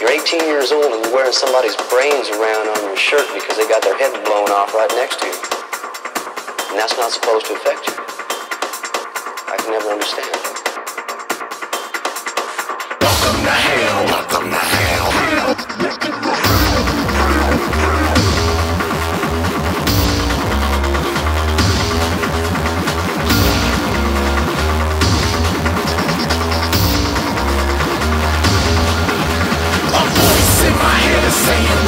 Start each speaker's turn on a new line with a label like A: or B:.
A: You're 18 years old and you're wearing somebody's brains around on your shirt because they got their head blown off right next to you. And that's not supposed to affect you. I can never understand.
B: Welcome to hell, welcome to hell. A voice in my head is saying